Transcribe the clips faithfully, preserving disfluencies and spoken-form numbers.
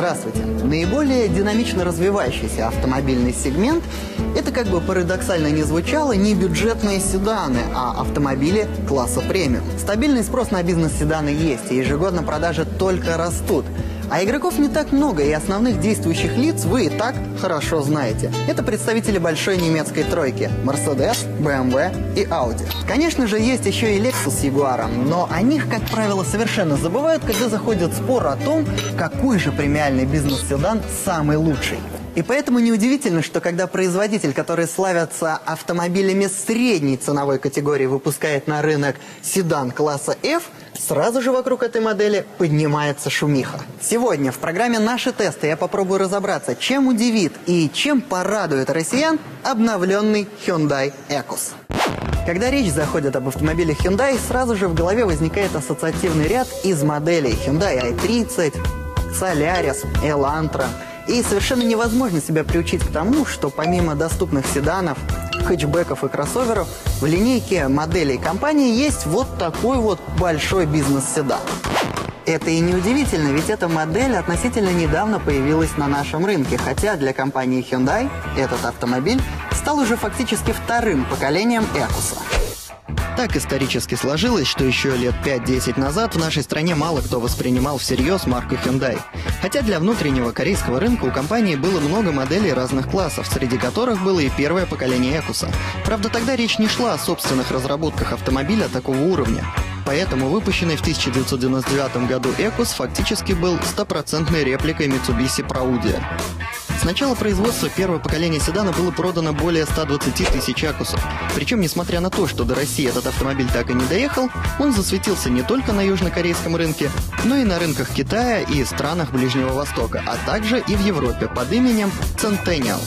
Здравствуйте! Наиболее динамично развивающийся автомобильный сегмент – это, как бы парадоксально ни звучало, не бюджетные седаны, а автомобили класса премиум. Стабильный спрос на бизнес-седаны есть, и ежегодно продажи только растут. А игроков не так много, и основных действующих лиц вы и так хорошо знаете. Это представители большой немецкой тройки – Mercedes, бэ эм вэ и Audi. Конечно же, есть еще и Lexus с Jaguar, но о них, как правило, совершенно забывают, когда заходит спор о том, какой же премиальный бизнес-седан самый лучший. И поэтому неудивительно, что когда производитель, который славится автомобилями средней ценовой категории, выпускает на рынок седан класса F, сразу же вокруг этой модели поднимается шумиха. Сегодня в программе «Наши тесты» я попробую разобраться, чем удивит и чем порадует россиян обновленный Hyundai Equus. Когда речь заходит об автомобилях Hyundai, сразу же в голове возникает ассоциативный ряд из моделей Hyundai ай тридцать, Solaris, Elantra. И совершенно невозможно себя приучить к тому, что помимо доступных седанов, хэтчбеков и кроссоверов, в линейке моделей компании есть вот такой вот большой бизнес-седан. Это и неудивительно, ведь эта модель относительно недавно появилась на нашем рынке, хотя для компании Hyundai этот автомобиль стал уже фактически вторым поколением Equus. Так исторически сложилось, что еще лет пять-десять назад в нашей стране мало кто воспринимал всерьез марку Hyundai. Хотя для внутреннего корейского рынка у компании было много моделей разных классов, среди которых было и первое поколение Equus. Правда, тогда речь не шла о собственных разработках автомобиля такого уровня. Поэтому выпущенный в тысяча девятьсот девяносто девятом году Equus фактически был стопроцентной репликой Mitsubishi Proudia. С начала производства первого поколения седана было продано более ста двадцати тысяч Equus'ов. Причем, несмотря на то, что до России этот автомобиль так и не доехал, он засветился не только на южнокорейском рынке, но и на рынках Китая и странах Ближнего Востока, а также и в Европе под именем Centennial.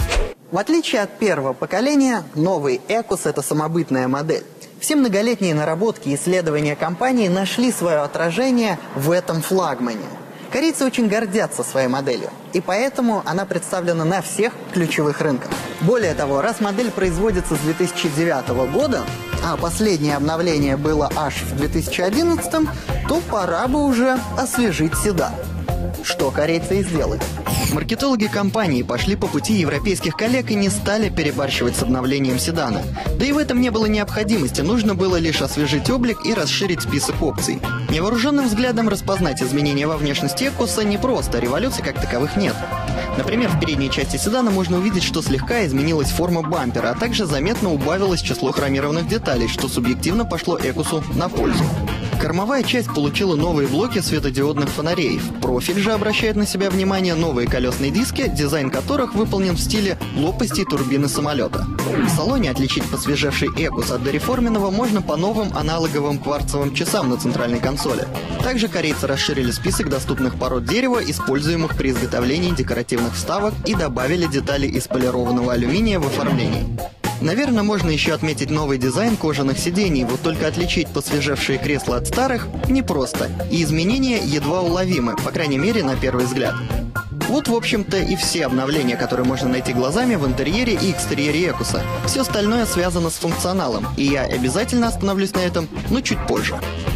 В отличие от первого поколения, новый Equus – это самобытная модель. Все многолетние наработки и исследования компании нашли свое отражение в этом флагмане. Корейцы очень гордятся своей моделью, и поэтому она представлена на всех ключевых рынках. Более того, раз модель производится с две тысячи девятого года, а последнее обновление было аж в две тысячи одиннадцатом, то пора бы уже освежить седан. Что корейцы и сделали. Маркетологи компании пошли по пути европейских коллег и не стали перебарщивать с обновлением седана. Да и в этом не было необходимости, нужно было лишь освежить облик и расширить список опций. Невооруженным взглядом распознать изменения во внешности Equus'а непросто, революций как таковых нет. Например, в передней части седана можно увидеть, что слегка изменилась форма бампера, а также заметно убавилось число хромированных деталей, что субъективно пошло Equus'у на пользу. Кормовая часть получила новые блоки светодиодных фонарей. В профиль же обращает на себя внимание новые колесные диски, дизайн которых выполнен в стиле лопастей турбины самолета. В салоне отличить посвежевший Equus от дореформенного можно по новым аналоговым кварцевым часам на центральной консоли. Также корейцы расширили список доступных пород дерева, используемых при изготовлении декоративных вставок, и добавили детали из полированного алюминия в оформлении. Наверное, можно еще отметить новый дизайн кожаных сидений, вот только отличить посвежевшие кресла от старых непросто, и изменения едва уловимы, по крайней мере, на первый взгляд. Вот, в общем-то, и все обновления, которые можно найти глазами в интерьере и экстерьере Equus'а. Все остальное связано с функционалом, и я обязательно остановлюсь на этом, но чуть позже.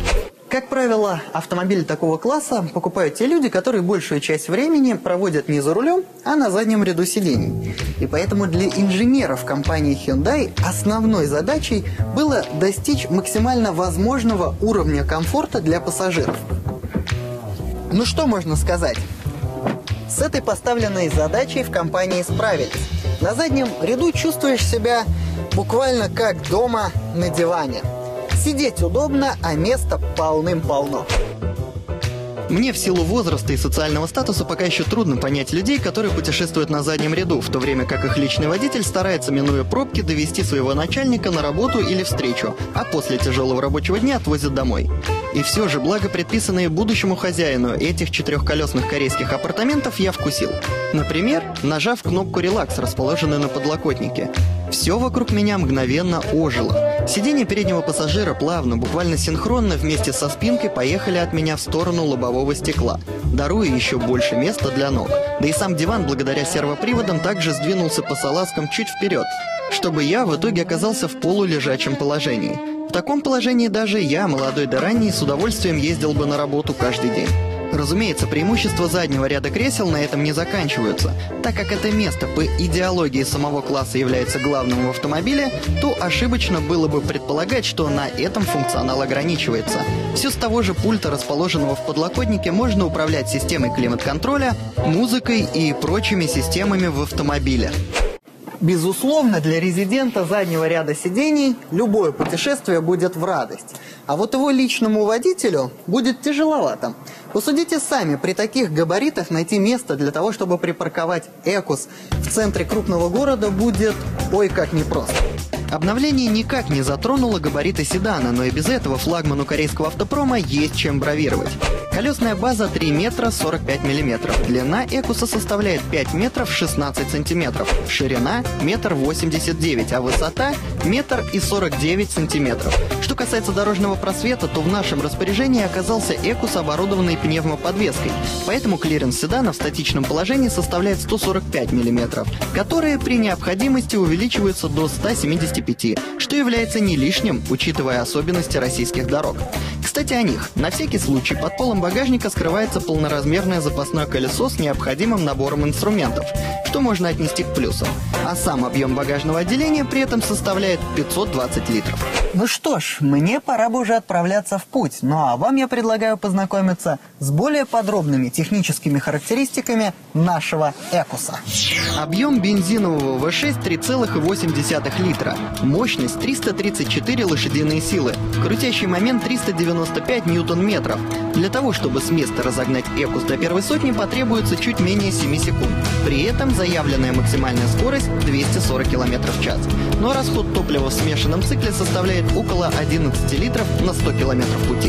Как правило, автомобили такого класса покупают те люди, которые большую часть времени проводят не за рулем, а на заднем ряду сидений. И поэтому для инженеров компании Hyundai основной задачей было достичь максимально возможного уровня комфорта для пассажиров. Ну что можно сказать? С этой поставленной задачей в компании справились. На заднем ряду чувствуешь себя буквально как дома на диване. Сидеть удобно, а места полным-полно. Мне в силу возраста и социального статуса пока еще трудно понять людей, которые путешествуют на заднем ряду, в то время как их личный водитель старается, минуя пробки, довести своего начальника на работу или встречу, а после тяжелого рабочего дня отвозит домой. И все же, благо предписанные будущему хозяину этих четырехколесных корейских апартаментов, я вкусил. Например, нажав кнопку «Релакс», расположенную на подлокотнике. Все вокруг меня мгновенно ожило. Сиденья переднего пассажира плавно, буквально синхронно вместе со спинкой поехали от меня в сторону лобового стекла, даруя еще больше места для ног. Да и сам диван, благодаря сервоприводам, также сдвинулся по салазкам чуть вперед, чтобы я в итоге оказался в полулежачем положении. В таком положении даже я, молодой да ранний, с удовольствием ездил бы на работу каждый день. Разумеется, преимущества заднего ряда кресел на этом не заканчиваются. Так как это место по идеологии самого класса является главным в автомобиле, то ошибочно было бы предполагать, что на этом функционал ограничивается. Все с того же пульта, расположенного в подлокотнике, можно управлять системой климат-контроля, музыкой и прочими системами в автомобиле. Безусловно, для резидента заднего ряда сидений любое путешествие будет в радость. А вот его личному водителю будет тяжеловато. Посудите сами, при таких габаритах найти место для того, чтобы припарковать Экус в центре крупного города, будет ой как непросто. Обновление никак не затронуло габариты седана, но и без этого флагману корейского автопрома есть чем бравировать. Колесная база три метра сорок пять миллиметров. Длина Экуса составляет пять метров шестнадцать сантиметров. Ширина метр восемьдесят девять, а высота метр и сорок девять сантиметров. Что касается дорожного просвета, то в нашем распоряжении оказался Экус, оборудованный пневмоподвеской. Поэтому клиренс седана в статичном положении составляет сто сорок пять миллиметров, которые при необходимости увеличиваются до ста семидесяти пяти, что является не лишним, учитывая особенности российских дорог. Кстати, о них. На всякий случай под полом багажника скрывается полноразмерное запасное колесо с необходимым набором инструментов, что можно отнести к плюсам. А сам объем багажного отделения при этом составляет пятьсот двадцать литров. Ну что ж, мне пора бы уже отправляться в путь. Ну а вам я предлагаю познакомиться с более подробными техническими характеристиками нашего Экуса. Объем бензинового вэ шесть три целых восемь десятых литра. Мощность триста тридцать четыре лошадиные силы. Крутящий момент триста девяносто пять ньютон-метров. Для того, чтобы с места разогнать Экус до первой сотни, потребуется чуть менее семи секунд. При этом заявленная максимальная скорость двести сорок километров в час. Ну а расход топлива в смешанном цикле составляет около одиннадцати литров на сто километров пути.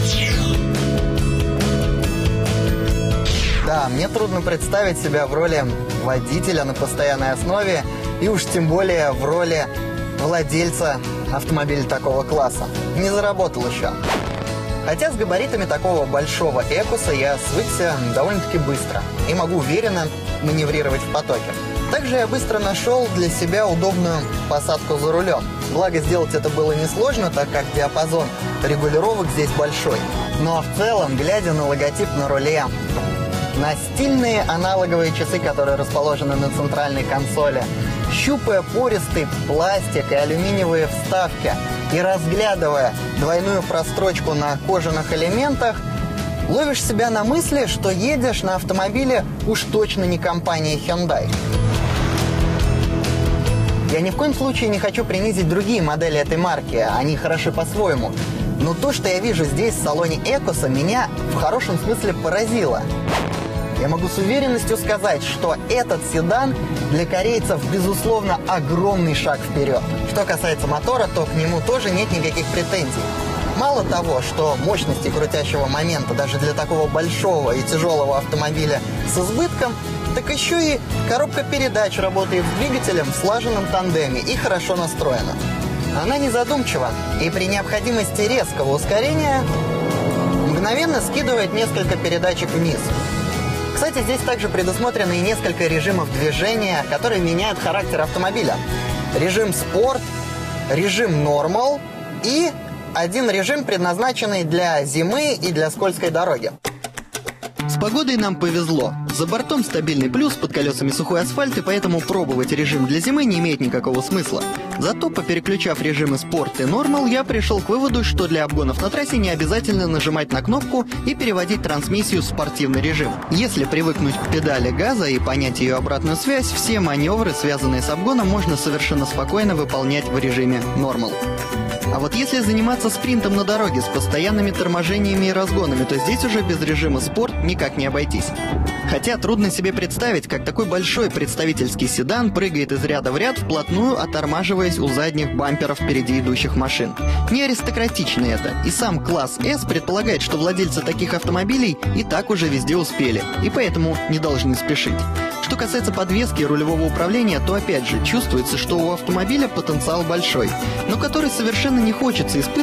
Да, мне трудно представить себя в роли водителя на постоянной основе, и уж тем более в роли владельца автомобиля такого класса. Не заработал еще. Хотя с габаритами такого большого Экуса я свыкся довольно-таки быстро и могу уверенно маневрировать в потоке. Также я быстро нашел для себя удобную посадку за рулем. Благо, сделать это было несложно, так как диапазон регулировок здесь большой. Но в целом, глядя на логотип на руле, на стильные аналоговые часы, которые расположены на центральной консоли, щупая пористый пластик и алюминиевые вставки и разглядывая двойную прострочку на кожаных элементах, ловишь себя на мысли, что едешь на автомобиле уж точно не компании Hyundai. Я ни в коем случае не хочу принизить другие модели этой марки, они хороши по-своему. Но то, что я вижу здесь в салоне Экуса, меня в хорошем смысле поразило. Я могу с уверенностью сказать, что этот седан для корейцев, безусловно, огромный шаг вперед. Что касается мотора, то к нему тоже нет никаких претензий. Мало того, что мощности крутящего момента даже для такого большого и тяжелого автомобиля с избытком, так еще и коробка передач работает с двигателем в слаженном тандеме и хорошо настроена. Она не задумчива и при необходимости резкого ускорения мгновенно скидывает несколько передачек вниз. Кстати, здесь также предусмотрены и несколько режимов движения, которые меняют характер автомобиля. Режим спорт, режим нормал и один режим, предназначенный для зимы и для скользкой дороги. С погодой нам повезло. За бортом стабильный плюс, под колесами сухой асфальт, и поэтому пробовать режим для зимы не имеет никакого смысла. Зато, попереключав режимы спорт и нормал, я пришел к выводу, что для обгонов на трассе не обязательно нажимать на кнопку и переводить трансмиссию в спортивный режим. Если привыкнуть к педали газа и понять ее обратную связь, все маневры, связанные с обгоном, можно совершенно спокойно выполнять в режиме нормал. А вот если заниматься спринтом на дороге с постоянными торможениями и разгонами, то здесь уже без режима спорт никак не обойтись. Хотя трудно себе представить, как такой большой представительский седан прыгает из ряда в ряд, вплотную оттормаживаясь у задних бамперов впереди идущих машин. Не аристократично это, и сам класс S предполагает, что владельцы таких автомобилей и так уже везде успели, и поэтому не должны спешить. Что касается подвески и рулевого управления, то опять же чувствуется, что у автомобиля потенциал большой, но который совершенно не хочется испытывать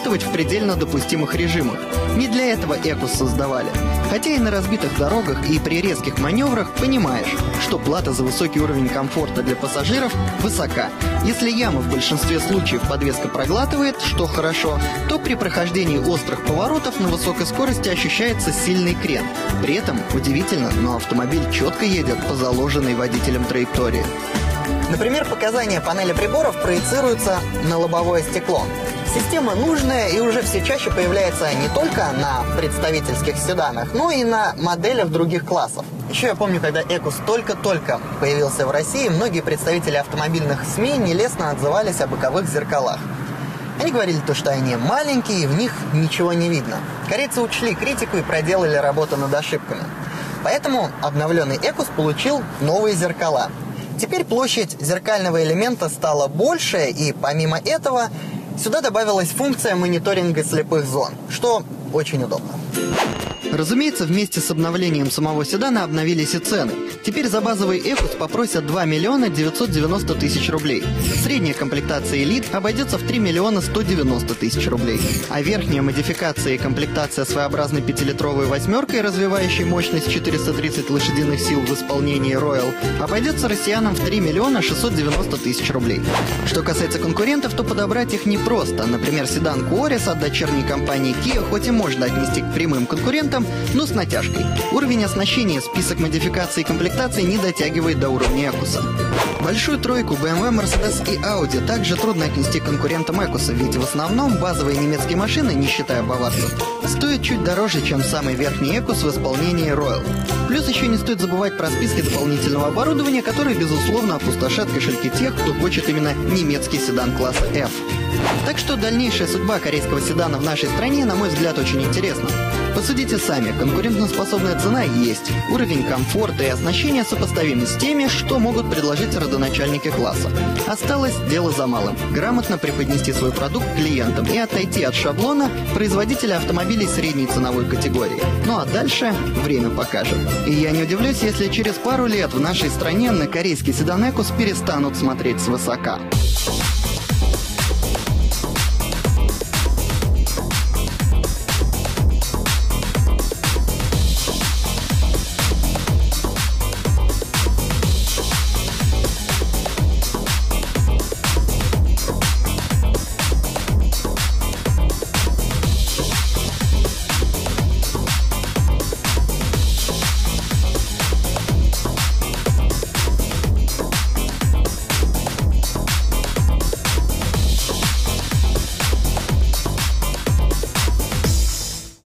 рассчитывать в предельно допустимых режимах. Не для этого Экус создавали. Хотя и на разбитых дорогах, и при резких маневрах понимаешь, что плата за высокий уровень комфорта для пассажиров высока. Если ямы в большинстве случаев подвеска проглатывает, что хорошо, то при прохождении острых поворотов на высокой скорости ощущается сильный крен. При этом, удивительно, но автомобиль четко едет по заложенной водителем траектории. Например, показания панели приборов проецируются на лобовое стекло. Система нужная и уже все чаще появляется не только на представительских седанах, но и на моделях других классов. Еще я помню, когда Экус только-только появился в России, многие представители автомобильных СМИ нелестно отзывались о боковых зеркалах. Они говорили то, что они маленькие и в них ничего не видно. Корейцы учли критику и проделали работу над ошибками. Поэтому обновленный Экус получил новые зеркала. Теперь площадь зеркального элемента стала больше, и помимо этого сюда добавилась функция мониторинга слепых зон, что очень удобно. Разумеется, вместе с обновлением самого седана обновились и цены. Теперь за базовый Экус попросят два миллиона девятьсот девяносто тысяч рублей. Средняя комплектация Elite обойдется в три миллиона сто девяносто тысяч рублей. А верхняя модификация и комплектация своеобразной пятилитровой восьмеркой, развивающей мощность четыреста тридцать лошадиных сил в исполнении Royal, обойдется россиянам в три миллиона шестьсот девяносто тысяч рублей. Что касается конкурентов, то подобрать их непросто. Например, седан Коорис от дочерней компании Kia хоть и можно отнести к прямым конкурентам, но с натяжкой. Уровень оснащения, список модификаций и комплектаций не дотягивает до уровня Экуса. Большую тройку бэ эм вэ, Mercedes и Audi также трудно отнести к конкурентам Экуса, ведь в основном базовые немецкие машины, не считая баварцев, стоят чуть дороже, чем самый верхний Экус в исполнении Royal. Плюс еще не стоит забывать про списки дополнительного оборудования, которые, безусловно, опустошат кошельки тех, кто хочет именно немецкий седан класса F. Так что дальнейшая судьба корейского седана в нашей стране, на мой взгляд, очень интересна. Посудите сами, конкурентоспособная цена есть, уровень комфорта и оснащения сопоставимы с теми, что могут предложить родоначальники класса. Осталось дело за малым – грамотно преподнести свой продукт клиентам и отойти от шаблона производителя автомобилей средней ценовой категории. Ну а дальше время покажет. И я не удивлюсь, если через пару лет в нашей стране на корейский седан Экус перестанут смотреть свысока.